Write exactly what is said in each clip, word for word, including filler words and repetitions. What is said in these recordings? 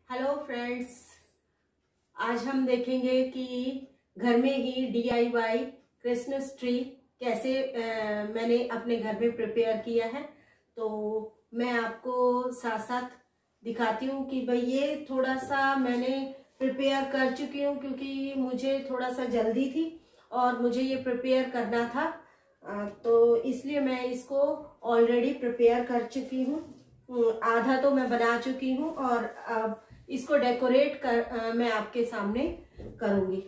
Hello friends, आज हम देखेंगे कि घर में ही D I Y Christmas tree कैसे आ, मैंने अपने घर में प्रिपेयर किया है। तो मैं आपको साथ साथ दिखाती हूँ कि भाई ये थोड़ा सा मैंने प्रिपेयर कर चुकी हूँ क्योंकि मुझे थोड़ा सा जल्दी थी और मुझे ये प्रिपेयर करना था, आ, तो इसलिए मैं इसको ऑलरेडी प्रिपेयर कर चुकी हूँ। आधा तो मैं बना चुकी हूँ और अब इसको डेकोरेट कर आ, मैं आपके सामने करूंगी।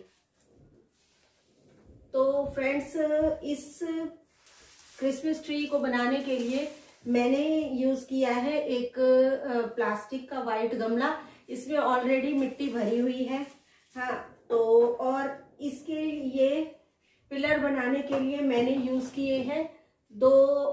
तो फ्रेंड्स, इस क्रिसमस ट्री को बनाने के लिए मैंने यूज किया है एक प्लास्टिक का वाइट गमला। इसमें ऑलरेडी मिट्टी भरी हुई है। हाँ, तो और इसके ये पिलर बनाने के लिए मैंने यूज किए हैं दो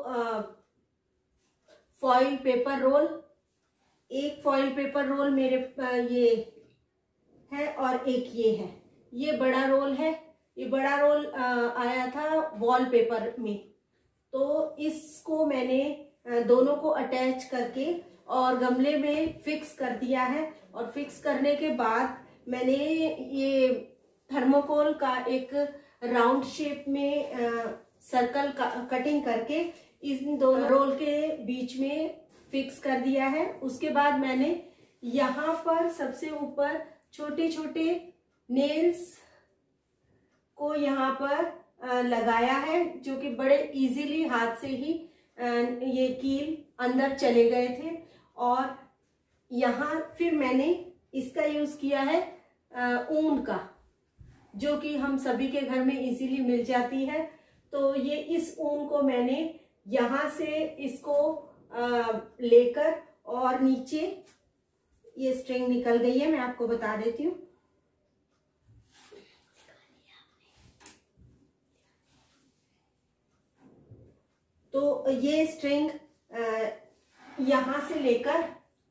फॉइल पेपर रोल। एक फॉइल पेपर रोल मेरे ये है और एक ये है। ये बड़ा रोल है। ये बड़ा रोल आया था वॉलपेपर में। तो इसको मैंने दोनों को अटैच करके और गमले में फिक्स कर दिया है। और फिक्स करने के बाद मैंने ये थर्मोकोल का एक राउंड शेप में सर्कल कटिंग करके इन दोनों रोल के बीच में फिक्स कर दिया है। उसके बाद मैंने यहाँ पर सबसे ऊपर छोटे छोटे नेल्स को यहाँ पर लगाया है, जो कि बड़े इजीली हाथ से ही ये कील अंदर चले गए थे। और यहाँ फिर मैंने इसका यूज किया है ऊन का, जो कि हम सभी के घर में इजीली मिल जाती है। तो ये इस ऊन को मैंने यहाँ से इसको लेकर और नीचे ये स्ट्रिंग निकल गई है, मैं आपको बता देती हूँ। तो ये स्ट्रिंग यहाँ से लेकर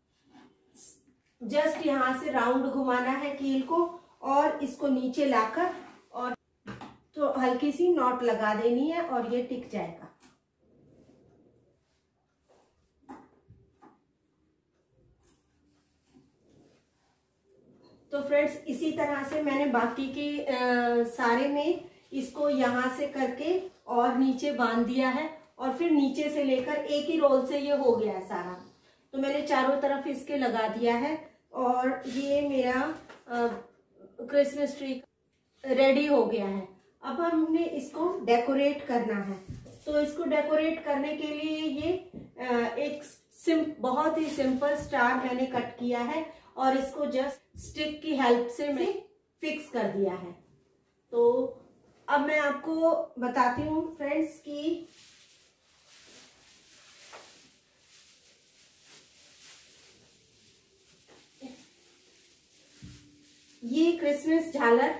जस्ट यहाँ से राउंड घुमाना है कील को और इसको नीचे लाकर और तो हल्की सी नॉट लगा देनी है और ये टिक जाएगा। तो फ्रेंड्स, इसी तरह से मैंने बाकी के आ, सारे में इसको यहाँ से करके और नीचे बांध दिया है और फिर नीचे से लेकर एक ही रोल से ये हो गया है सारा। तो मैंने चारों तरफ इसके लगा दिया है और ये मेरा क्रिसमस ट्री रेडी हो गया है। अब हमने इसको डेकोरेट करना है। तो इसको डेकोरेट करने के लिए ये आ, एक सिम बहुत ही सिंपल स्टार मैंने कट किया है और इसको जस्ट स्टिक की हेल्प से मैं फिक्स कर दिया है। तो अब मैं आपको बताती हूँ फ्रेंड्स कि ये क्रिसमस झालर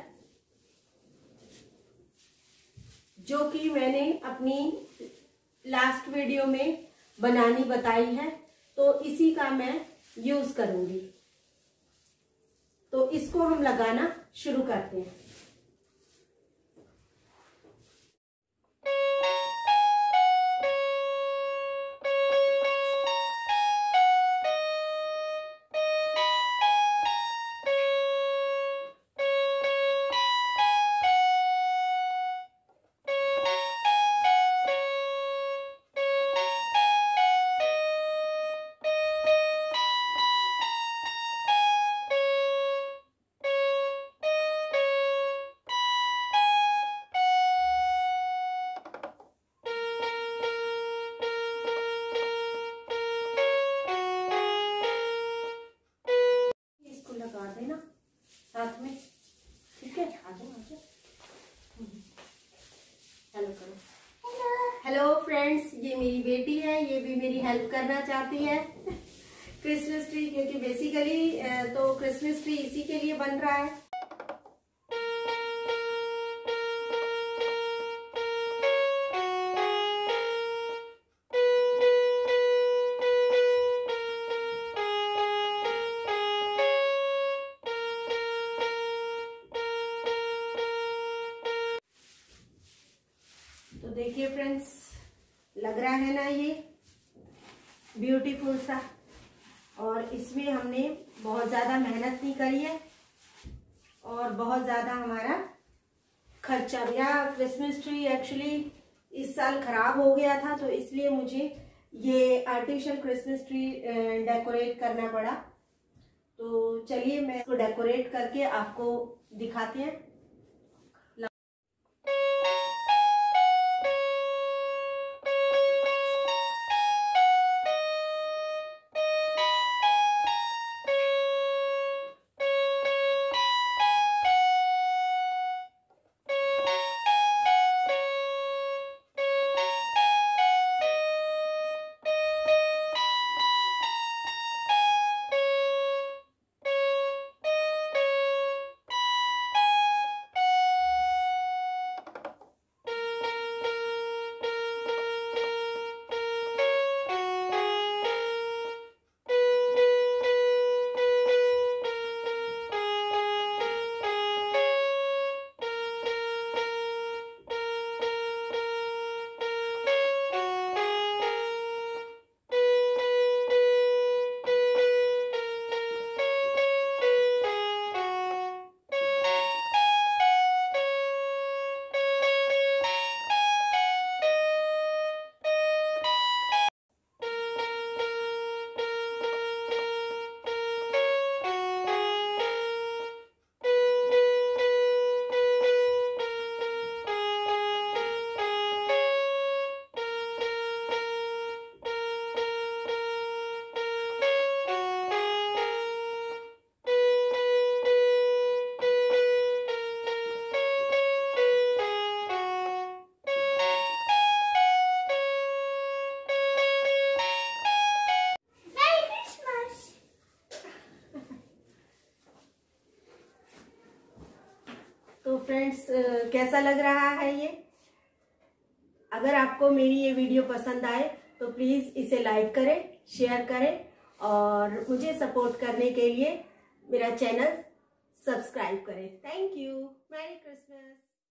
जो कि मैंने अपनी लास्ट वीडियो में बनानी बताई है, तो इसी का मैं यूज करूंगी। तो इसको हम लगाना शुरू करते हैं। साथ में ठीक है, आ जाओ आ जाओ। हेलो करो। हेलो फ्रेंड्स, ये मेरी बेटी है, ये भी मेरी हेल्प करना चाहती है क्रिसमस ट्री, क्योंकि बेसिकली तो क्रिसमस ट्री इसी के लिए बन रहा है। तो देखिए फ्रेंड्स, लग रहा है ना ये ब्यूटीफुल सा। और इसमें हमने बहुत ज़्यादा मेहनत नहीं करी है और बहुत ज़्यादा हमारा खर्चा। मेरा क्रिसमस ट्री एक्चुअली इस साल ख़राब हो गया था, तो इसलिए मुझे ये आर्टिफिशियल क्रिसमस ट्री डेकोरेट करना पड़ा। तो चलिए मैं इसको डेकोरेट करके आपको दिखाते हैं। तो फ्रेंड्स, कैसा लग रहा है ये? अगर आपको मेरी ये वीडियो पसंद आए तो प्लीज़ इसे लाइक करें, शेयर करें और मुझे सपोर्ट करने के लिए मेरा चैनल सब्सक्राइब करें। Thank you. Merry Christmas.